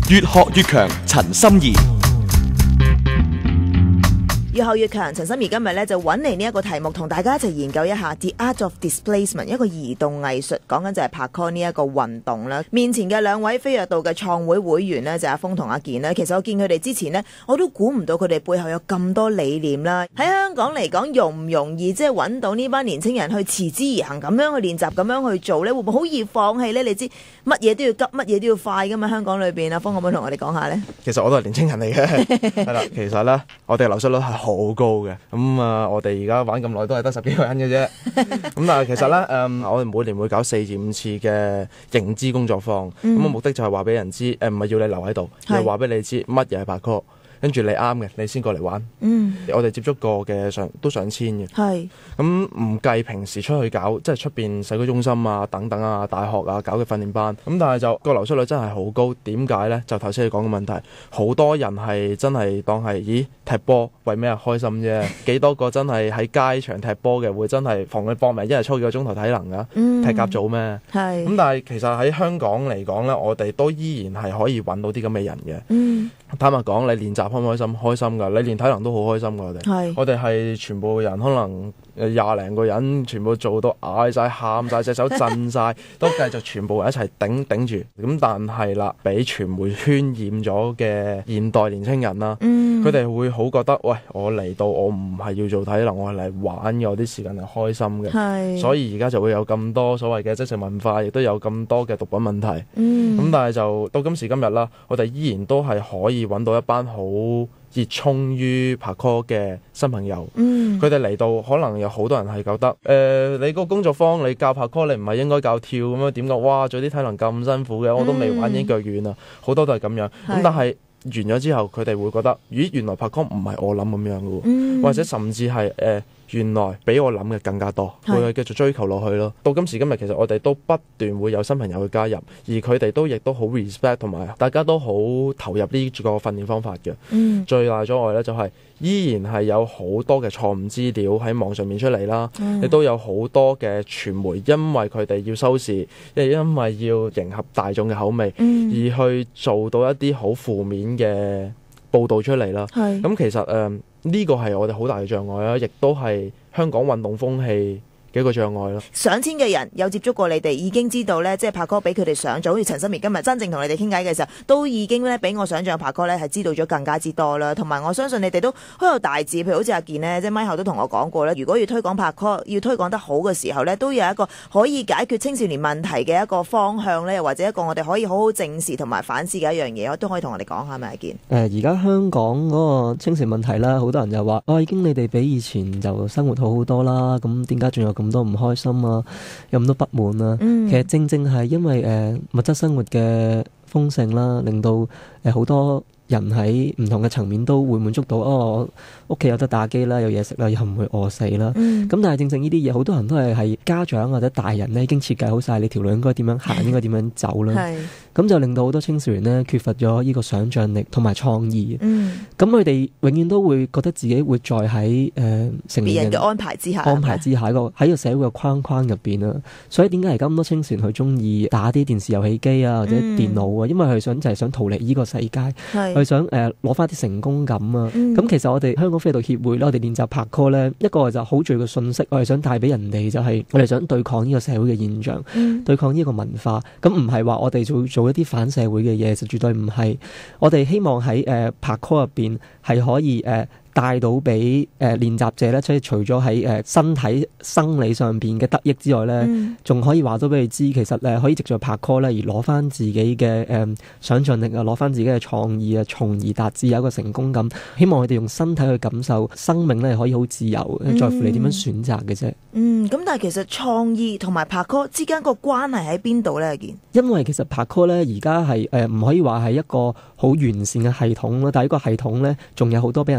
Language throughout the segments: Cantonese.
越學越強，陳心怡。 越學越強，陳心怡今日咧就揾嚟呢一個題目，同大家一齊研究一下 The Art of Displacement， 一個移動藝術，講緊就係 Parkour 呢一個運動啦。面前嘅兩位飛躍道嘅創會會員呢，就阿峰同阿健呢。其實我見佢哋之前呢，我都估唔到佢哋背後有咁多理念啦。喺香港嚟講，容唔容易即係揾到呢班年青人去持之以恆咁樣去練習，咁樣去做呢？會唔會好易放棄呢？你知乜嘢都要急，乜嘢都要快噶嘛？香港裏邊，阿峰可唔可以同我哋講下呢？ 其實我都係年青人嚟嘅，係啦。其實咧，我哋嘅流失率係好高嘅。咁我哋而家玩咁耐都係得10幾個人嘅啫。咁但係其實咧，我哋每年會搞4至5次嘅認知工作坊。咁目的就係話俾人知，唔係要你留喺度，係話俾你知乜嘢係Parkour。跟住你啱嘅，你先過嚟玩。我哋接觸過嘅都上千嘅。係。咁唔計平時出去搞，即係出邊社區中心啊、等等啊、大學啊搞嘅訓練班。咁但係就個流失率真係好高。點解呢？就頭先你講嘅問題，好多人係真係當係踢波為咩開心啫？幾多個真係喺街場踢波嘅會真係防佢搏命，一日操幾個鐘頭體能㗎？踢甲組咩？係。咁但係其實喺香港嚟講呢，我哋都依然係可以揾到啲咁嘅人嘅。坦白講，你練習開唔開心？開心㗎，你練體能都好開心㗎。我哋係全部人可能20零個人，全部做到嗌晒、喊晒、隻手震晒，都繼續全部人一齊頂住。咁但係啦，俾傳媒渲染咗嘅現代年輕人啦，佢哋會好覺得，喂，我嚟到我唔係要做體能，我係嚟玩嘅，我啲時間係開心嘅。所以而家就會有咁多所謂嘅即食文化，亦都有咁多嘅毒品問題。咁但係就到今時今日啦，我哋依然都係可以揾到一班好熱衷於Parkour嘅新朋友。佢哋嚟到，可能有好多人係覺得，你個工作坊你教Parkour，你唔係應該教跳咁樣？點解？哇，做啲體能咁辛苦嘅，我都未玩已經腳軟啦。好多都係咁樣。咁但係完咗之後，佢哋會覺得，咦，原來Parkour唔係我諗咁樣嘅喎。或者甚至係原來比我諗嘅更加多，會繼續追求落去咯。到今時今日，其實我哋都不斷會有新朋友去加入，而佢哋亦都好 respect， 同埋大家都好投入呢個訓練方法嘅。最大阻礙呢，就係依然係有好多嘅錯誤資料喺網上面出嚟啦，亦都有好多嘅傳媒因為佢哋要收視，亦因為要迎合大眾嘅口味，而去做到一啲好負面嘅報導出嚟啦。咁其實呢個係我哋好大嘅障礙啦，亦都係香港運動風氣嘅一個障礙咯。 上千嘅人有接觸過你哋，已經知道咧，即係Parkour比佢哋想像，好似陳心怡今日真正同你哋傾偈嘅時候，都已經咧比我想象Parkour咧係知道咗更加之多啦。同埋我相信你哋都好有大志，譬如好似阿健呢，即係咪後都同我講過咧，如果要推廣Parkour，要推廣得好嘅時候咧，都有一個可以解決青少年問題嘅一個方向咧，又或者一個我哋可以好好正視同埋反思嘅一樣嘢，我都可以同我哋講下咪阿健。 而家香港嗰個青少年問題啦，好多人就話已經你哋比以前就生活好好多啦，咁點解仲有咁多唔開心啊，有咁多不滿啊？其實正正係因為物質生活嘅豐盛啦，令到好多人喺唔同嘅層面都會滿足到，我屋企有得打機啦，有嘢食啦，又唔會餓死啦。咁但係正正呢啲嘢，好多人都係家長或者大人呢已經設計好晒你條路應該點樣行，應該點樣走啦。咁就令到好多青少年呢缺乏咗呢個想像力同埋創意。咁佢哋永遠都會覺得自己活在喺成年人嘅安排之下，喺個社會嘅框框入邊啊。所以點解而家咁多青少年佢中意打啲電視遊戲機啊或者電腦啊？因為佢就係想逃離呢個世界。佢想攞翻啲成功感啊！咁其實我哋香港飛躍道協會咧，我哋練習Parkour咧，一個就好重要嘅信息，我哋想帶俾人哋就係我哋想對抗呢個社會嘅現象，對抗呢個文化。咁唔係話我哋做一啲反社會嘅嘢，就絕對唔係。我哋希望喺Parkour入邊係可以帶到俾練習者咧，即係除咗喺身體生理上邊嘅得益之外咧，仲可以話到俾佢知，其實可以藉助Parkour咧而攞翻自己嘅想像力啊，攞翻自己嘅創意啊，從而達至有一個成功感。希望佢哋用身體去感受生命咧，可以好自由，在乎你點樣選擇嘅啫。 咁但係其實創意同埋Parkour之間個關係喺邊度咧？阿健， 因為其實Parkour咧而家係唔可以話係一個好完善嘅系統啦，但係呢個系統咧仲有好多俾人發揮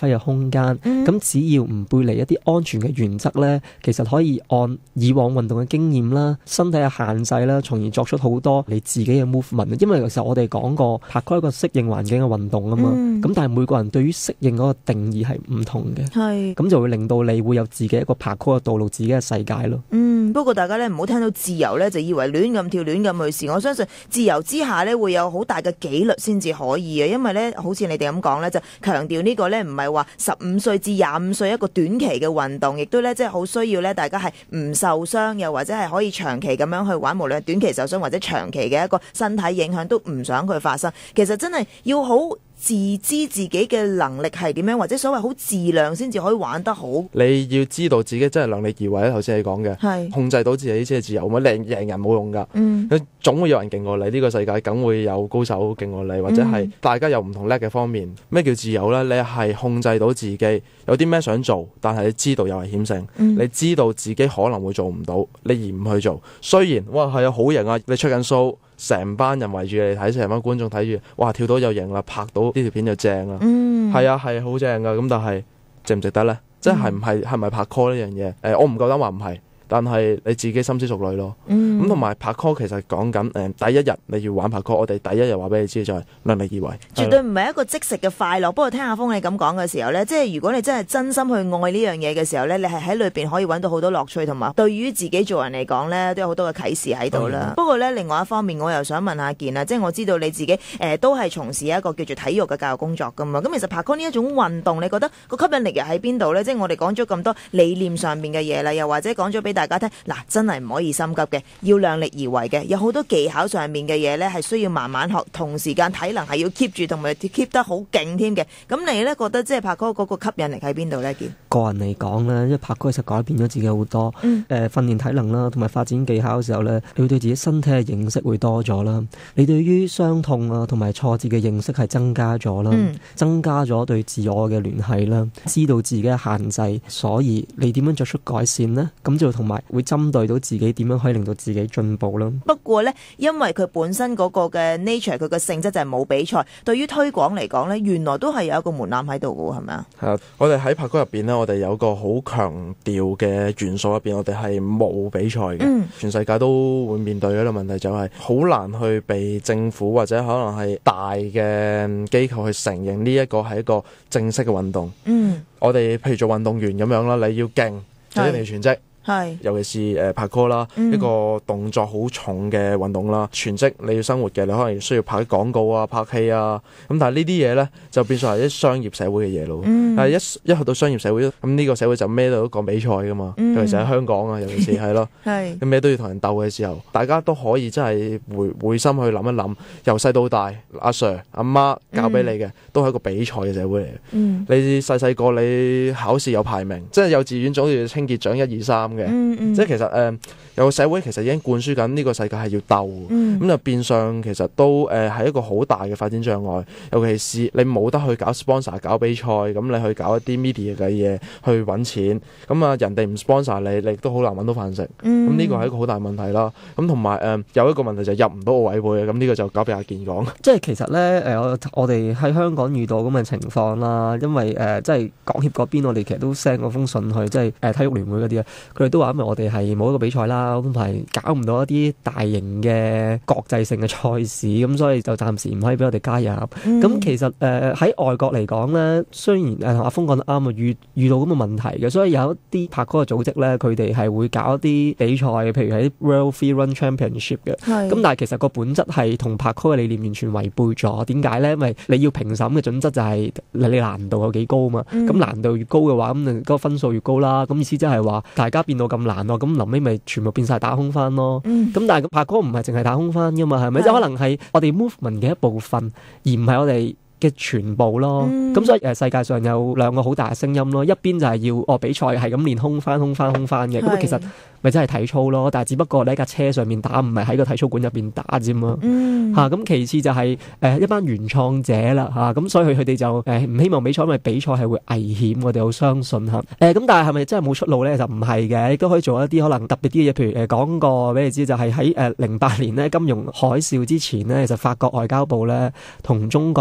揮嘅空間。咁只要唔背離一啲安全嘅原則咧，其實可以按以往運動嘅經驗啦、身體嘅限制啦，從而作出好多你自己嘅 movement。因為其實我哋講過拍 call 一個適應環境嘅運動啊嘛，咁但係每個人對於適應嗰個定義係唔同嘅，咁就會令到你會有自己一個拍 call 嘅道路、自己嘅世界咯。 不過大家咧唔好聽到自由咧就以為亂咁跳、亂咁去試。我相信自由之下咧會有好大嘅紀律先至可以嘅，因為咧好似你哋咁講咧，就強調呢個咧唔係話15歲至25歲一個短期嘅運動，亦都咧即係好需要咧大家係唔受傷，又或者係可以長期咁樣去玩，無論短期受傷或者長期嘅一個身體影響都唔想佢發生。其實真係要好自知自己嘅能力係點樣，或者所謂好自量先至可以玩得好。 你要知道自己真係量力而為啦。頭先你講嘅，控制到自己先係自由。咁贏人冇用㗎，總會有人勁過你。呢個世界梗會有高手勁過你，或者係大家有唔同叻嘅方面。咩叫自由呢？你係控制到自己有啲咩想做，但係你知道有危險性，你知道自己可能會做唔到，你而唔去做。雖然哇係啊好型啊，你出緊 show，成班人圍住你睇，成班觀眾睇住，哇跳到又型啦，拍到呢條片就正啦，係啊係好正噶。咁但係值唔值得呢？即係係咪拍 call 呢樣嘢？我唔夠膽話唔係。但係你自己深思熟慮咯，咁同埋拍 call 其實講緊第一日你要玩拍 call，我哋第一日話俾你知就係量力而為， 絕對唔係一個即食嘅快樂。不過聽阿峰你咁講嘅時候呢，即係如果你真係真心去愛呢樣嘢嘅時候呢，你係喺裏邊可以揾到好多樂趣，同埋對於自己做人嚟講呢，都有好多嘅啟示喺度啦。不過呢，另外一方面我又想問下健啦，即係我知道你自己都係從事一個叫做體育嘅教育工作噶嘛。咁其實拍 call 呢一種運動，你覺得個吸引力又喺邊度呢？即係我哋講咗咁多理念上面嘅嘢啦，又或者講咗俾大家聽嗱。真係唔可以心急嘅，要量力而為嘅，有好多技巧上面嘅嘢呢係需要慢慢學，同時間體能係要 keep 住，同埋 keep 得好勁添嘅。咁你呢覺得即係拍 call嗰個吸引力喺邊度呢？健個人嚟講呢，因為拍 call 其實改變咗自己好多，訓練體能啦，同埋發展技巧嘅時候呢，你會對自己身體嘅認識會多咗啦，你對於傷痛啊同埋挫折嘅認識係增加咗啦，增加咗對自我嘅聯繫啦，知道自己嘅限制，所以你點樣作出改善呢？咁就同埋會針對到自己點樣可以令到自己進步啦。 不過呢，因為佢本身嗰個嘅 nature， 佢嘅性質就係冇比賽。對於推廣嚟講呢，原來都係有一個門檻喺度嘅，係咪啊？係啊， 我哋喺拍 call入邊呢，我哋有個好強調嘅元素入邊，我哋係冇比賽嘅。全世界都會面對一個問題，就係好難去被政府或者可能係大嘅機構去承認呢一個係一個正式嘅運動。我哋譬如做運動員咁樣啦，你要勁，就一定要全職。尤其是拍 call 啦，一個動作好重嘅運動啦，全職你要生活嘅，你可能需要拍啲廣告啊、拍戲啊，咁但係呢啲嘢呢，就變成係啲商業社會嘅嘢咯。但係一去到商業社會，咁呢個社會就咩都講比賽噶嘛，尤其是喺香港啊，尤其是係咯，咁咩都要同人鬥嘅時候，大家都可以真係回心去諗一諗，由細到大，阿 Sir 阿媽教俾你嘅，都係一個比賽嘅社會嚟嘅。你細細個你考試有排名，即係幼稚園總要清潔獎1、2、3。即係其實有個社會其實已經灌輸緊呢個世界係要鬥，咁就變相其實都係一個好大嘅發展障礙。尤其是你冇得去搞 sponsor 搞比賽，咁你去搞一啲 media 嘅嘢去揾錢，咁啊人哋唔 sponsor 你，你都好難揾到飯食。咁呢個係一個好大問題啦。咁同埋有一個問題就係入唔到奧委會，咁呢個就交俾阿健講。 即係其實咧我哋喺香港遇到咁嘅情況啦，因為即係港協嗰邊，我哋其實都 send 嗰封信去，即係體育聯會嗰啲啊，佢哋都話因為我哋係冇一個比賽啦，咁係搞唔到一啲大型嘅國際性嘅賽事，咁所以就暫時唔可以俾我哋加入。咁其實喺外國嚟講咧，雖然同阿峰講得啱啊，遇到咁嘅問題嘅，所以有一啲拍 call 嘅組織咧，佢哋係會搞一啲比賽，譬如喺 World Free Run Championship 嘅。咁但係其實個本質係同拍 call 嘅理念完全違背咗。點解咧？因為你要評審嘅準則就係你難度有幾高啊嘛。咁難度越高嘅話，咁嗰個分數越高啦。咁意思即係話大家變到咁難咯，咁臨尾咪全部變晒打空翻咯。咁但係拍 call 唔係淨係打空翻噶嘛，係咪？即係可能係我哋 movement 嘅一部分，而唔係我哋嘅全部咯。咁所以世界上有兩個好大嘅聲音咯，一邊就係要比賽係咁練空翻嘅，咁其實咪真係體操咯，但係只不過你喺架車上面打，唔係喺個體操館入邊打啫嘛。咁其次就係一班原創者啦，咁所以佢哋就唔希望比賽，因為比賽係會危險，我哋好相信咁但係係咪真係冇出路咧？就唔係嘅，亦都可以做一啲可能特別啲嘅嘢，譬如講過俾你知，就係喺08年咧金融海嘯之前咧，其實法國外交部咧同中國咧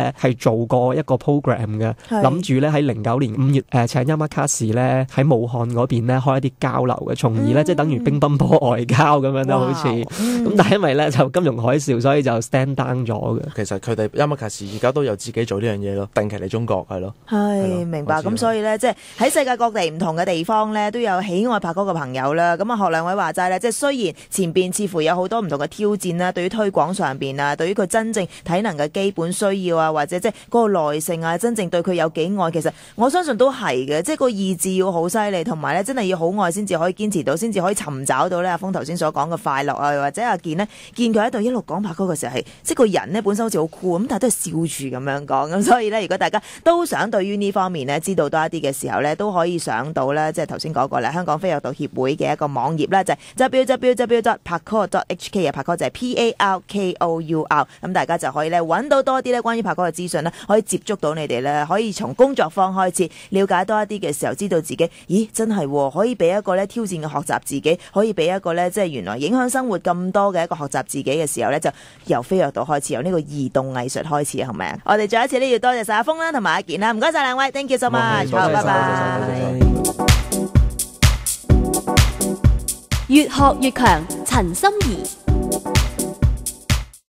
咧係做過一個 program 嘅，諗住咧喺09年5月請Yamakasi咧喺武漢嗰邊咧開一啲交流嘅，從而咧即係等於乒乓波外交咁樣啦，好似咁。但係因為咧就金融海嘯，所以就 stand down 咗嘅。 其實佢哋Yamakasi而家都有自己做呢樣嘢咯，定期嚟中國係咯。 係明白。咁所以咧，即係喺世界各地唔同嘅地方咧，都有喜愛拍歌嘅朋友啦。咁啊，學兩位話齋咧，即係雖然前邊似乎有好多唔同嘅挑戰啦，對於推廣上邊啊，對於佢真正體能嘅基本需要啊，或者即係嗰個耐性啊，真正對佢有幾愛，其實我相信都係嘅。即係個意志要好犀利，同埋咧真係要好愛先至可以堅持到，先至可以尋找到咧阿峰頭先所講嘅快樂啊，或者阿健呢，見佢喺度一路講拍歌嘅時候係，即係個人呢本身好似好酷咁，但係都係笑住咁樣講。咁所以咧，如果大家都想對於呢方面呢知道多一啲嘅時候咧，都可以上到咧，即係頭先講過咧，香港飛躍道協會嘅一個網頁啦，就係 www.parkour.hk 啊，拍歌就係 PARKOUR， 咁大家就可以咧揾到多啲咧關於拍歌嘅資訊啦，可以接觸到你哋咧，可以從工作坊開始了解多一啲嘅時候，知道自己，咦，真係可以俾一個咧挑戰嘅學習自己，可以俾一個咧即係原來影響生活咁多嘅一個學習自己嘅時候咧，就由飛躍道開始，由呢個移動藝術開始，係咪啊？我哋再一次呢要多謝晒阿峰啦，同埋阿健啦，唔該晒兩位 ，thank you so much， 好，拜拜。 越學越強，陳心怡。